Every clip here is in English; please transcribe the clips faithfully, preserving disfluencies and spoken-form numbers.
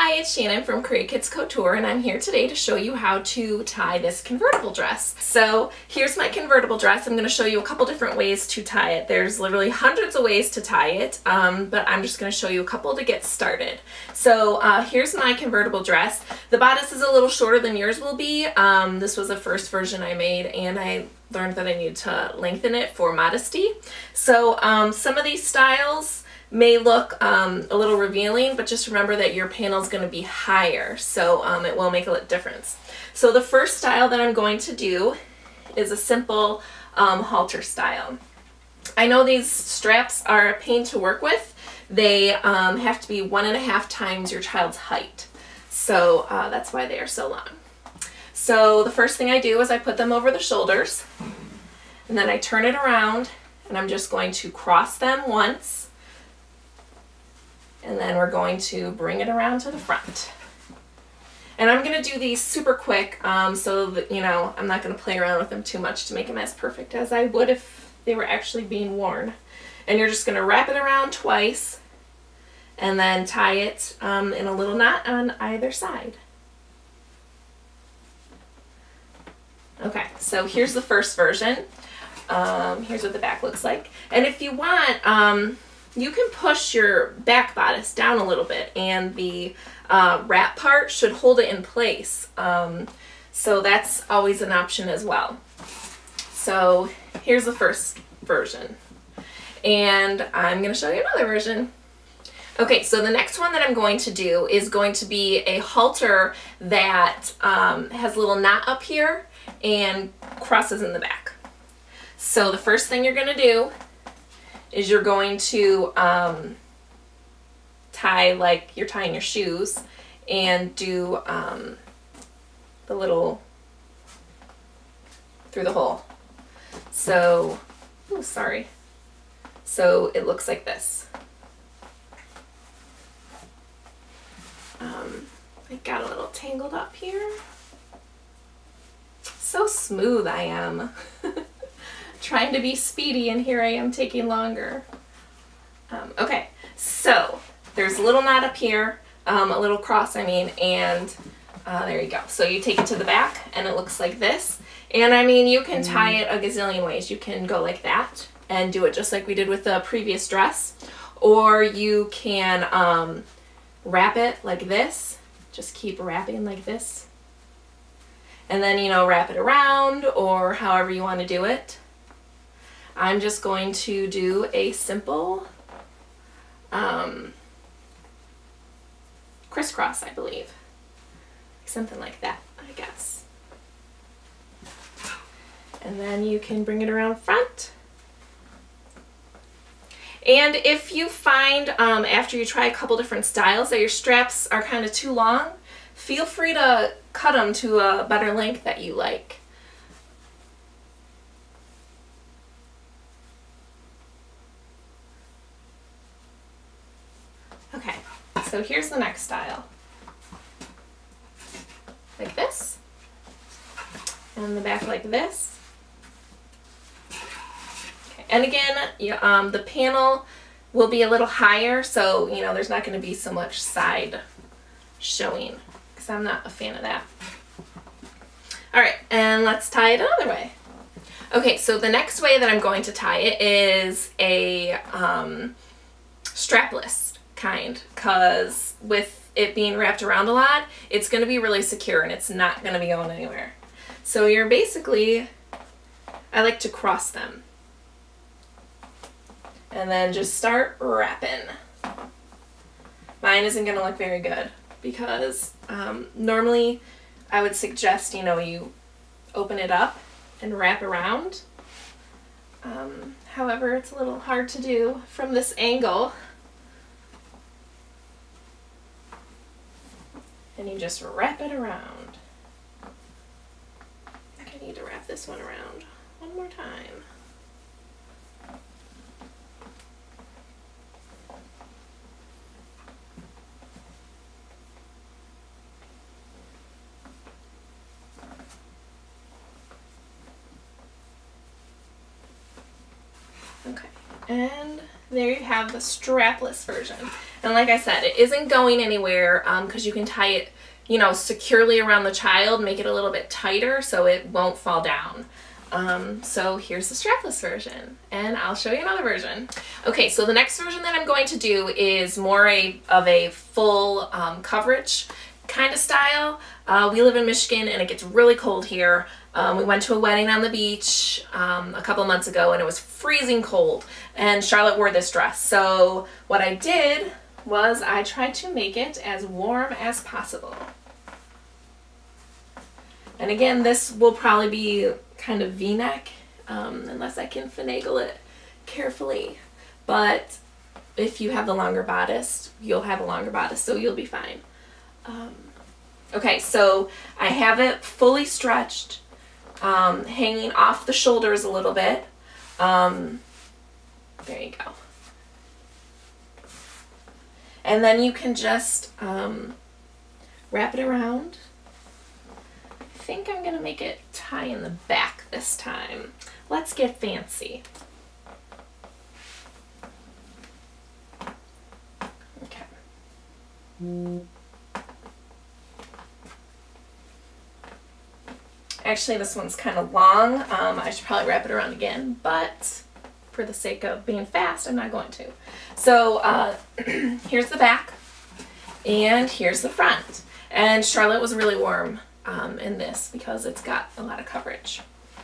Hi, it's Shannon from Create Kids Couture, and I'm here today to show you how to tie this convertible dress. So here's my convertible dress. I'm going to show you a couple different ways to tie it. There's literally hundreds of ways to tie it, um, but I'm just going to show you a couple to get started. So uh, here's my convertible dress. The bodice is a little shorter than yours will be. Um, this was the first version I made, and I learned that I need to lengthen it for modesty. So um, some of these styles may look um, a little revealing, but just remember that your panel is going to be higher, so um, it will make a difference. So the first style that I'm going to do is a simple um, halter style. I know these straps are a pain to work with. They um, have to be one and a half times your child's height, so uh, that's why they are so long. So the first thing I do is I put them over the shoulders, and then I turn it around, and I'm just going to cross them once. And then we're going to bring it around to the front. And I'm going to do these super quick um, so that, you know, I'm not going to play around with them too much to make them as perfect as I would if they were actually being worn. And you're just going to wrap it around twice and then tie it um, in a little knot on either side. Okay, so here's the first version. Um, here's what the back looks like. And if you want, um, you can push your back bodice down a little bit, and the uh, wrap part should hold it in place. Um, so that's always an option as well. So here's the first version, and I'm going to show you another version. Okay, so the next one that I'm going to do is going to be a halter that um, has a little knot up here and crosses in the back. So the first thing you're going to do is you're going to um, tie like you're tying your shoes and do um, the little through the hole. So, oh, sorry. So it looks like this. Um, I got a little tangled up here. So smooth I am. Trying to be speedy, and here I am taking longer. Um, okay, so there's a little knot up here, um, a little cross I mean, and uh, there you go. So you take it to the back and it looks like this. And I mean, you can tie it a gazillion ways. You can go like that and do it just like we did with the previous dress, or you can um, wrap it like this. Just keep wrapping like this. And then, you know, wrap it around or however you want to do it. I'm just going to do a simple um, crisscross, I believe. Something like that, I guess. And then you can bring it around front. And if you find um, after you try a couple different styles that your straps are kind of too long, feel free to cut them to a better length that you like. Okay, so here's the next style. Like this. And the back like this. Okay. And again, you, um, the panel will be a little higher, so you know there's not going to be so much side showing, because I'm not a fan of that. Alright, and let's tie it another way. Okay, so the next way that I'm going to tie it is a um, strapless kind, because with it being wrapped around a lot, it's going to be really secure and it's not going to be going anywhere. So you're basically, I like to cross them and then just start wrapping. Mine isn't going to look very good because um, normally I would suggest, you know, you open it up and wrap around. Um, however, it's a little hard to do from this angle. And you just wrap it around. I think I need to wrap this one around one more time. Okay, and there you have the strapless version. And like I said, it isn't going anywhere because um, you can tie it, you know, securely around the child, make it a little bit tighter so it won't fall down. Um, so here's the strapless version, and I'll show you another version. Okay, so the next version that I'm going to do is more a, of a full um, coverage kind of style. Uh, we live in Michigan and it gets really cold here. Um, we went to a wedding on the beach um, a couple months ago and it was freezing cold, and Charlotte wore this dress. So what I did was I tried to make it as warm as possible. And again, this will probably be kind of V-neck, um, unless I can finagle it carefully. But if you have the longer bodice, you'll have a longer bodice, so you'll be fine. Um, okay, so I have it fully stretched, um, hanging off the shoulders a little bit. Um, there you go. And then you can just um, wrap it around. I think I'm gonna make it tie in the back this time. Let's get fancy. Okay. Actually, this one's kind of long. Um, I should probably wrap it around again, but for the sake of being fast, I'm not going to. So uh, here's the back, and here's the front. And Charlotte was really warm Um, in this because it's got a lot of coverage.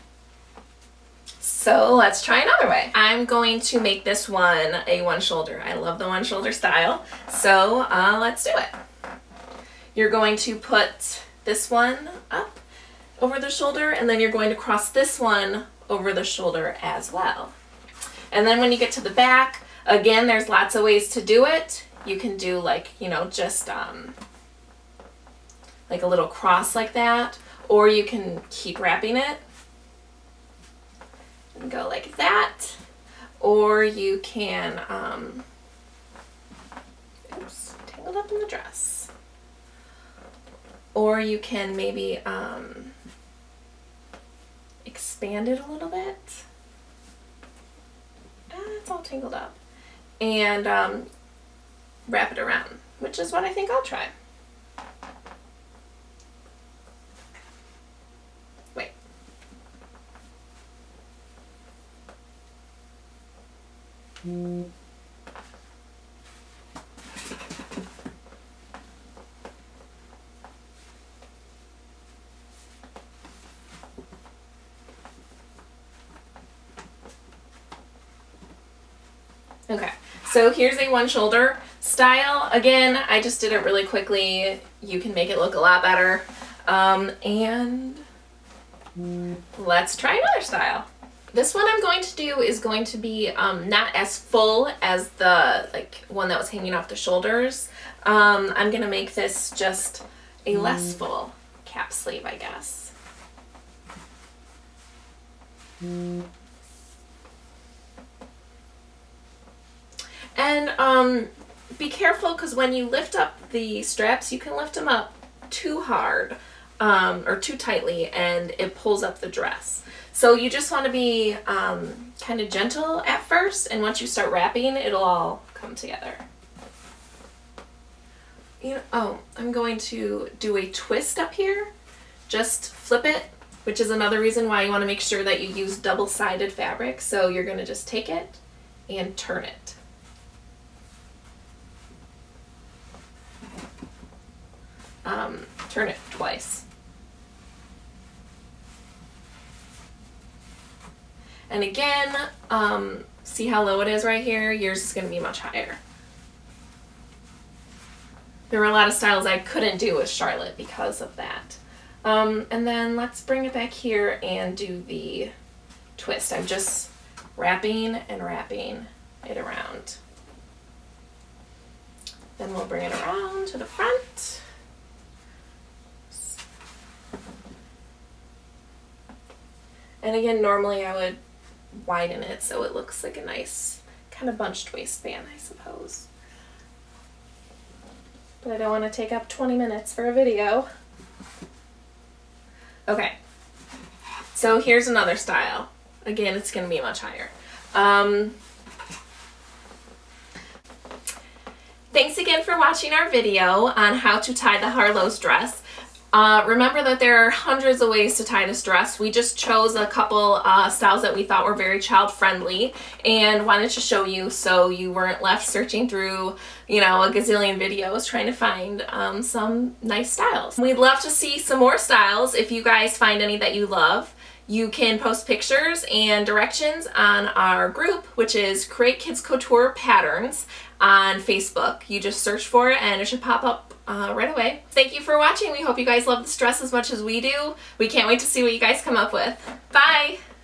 So let's try another way. I'm going to make this one a one shoulder. I love the one shoulder style. So uh, let's do it. You're going to put this one up over the shoulder, and then you're going to cross this one over the shoulder as well. And then when you get to the back, again, there's lots of ways to do it. You can do like, you know, just um, like a little cross like that, or you can keep wrapping it and go like that, or you can, um, oops, tangled up in the dress, or you can maybe um, expand it a little bit. Ah, it's all tangled up, and um, wrap it around, which is what I think I'll try. Okay, so here's a one shoulder style. Again, I just did it really quickly. You can make it look a lot better. Um, and let's try another style. This one I'm going to do is going to be um, not as full as the like one that was hanging off the shoulders. Um, I'm going to make this just a less full cap sleeve, I guess. And um, be careful, because when you lift up the straps, you can lift them up too hard um, or too tightly, and it pulls up the dress. So you just want to be um, kind of gentle at first, and once you start wrapping, it'll all come together. You know, oh, I'm going to do a twist up here. Just flip it, which is another reason why you want to make sure that you use double-sided fabric. So you're going to just take it and turn it. Um, turn it twice. And again, um, see how low it is right here? Yours is going to be much higher. There were a lot of styles I couldn't do with Charlotte because of that. Um, and then let's bring it back here and do the twist. I'm just wrapping and wrapping it around. Then we'll bring it around to the front. And again, normally I would widen it so it looks like a nice kind of bunched waistband, I suppose. But I don't want to take up twenty minutes for a video. Okay, so here's another style. Again, it's going to be much higher. Um, Thanks again for watching our video on how to tie the Harlow's dress. Uh, remember that there are hundreds of ways to tie this dress. We just chose a couple uh, styles that we thought were very child friendly and wanted to show you so you weren't left searching through, you know, a gazillion videos trying to find um, some nice styles. We'd love to see some more styles. If you guys find any that you love, you can post pictures and directions on our group, which is Create Kids Couture Patterns on Facebook. You just search for it and it should pop up uh, right away. Thank you for watching. We hope you guys love this dress as much as we do. We can't wait to see what you guys come up with. Bye!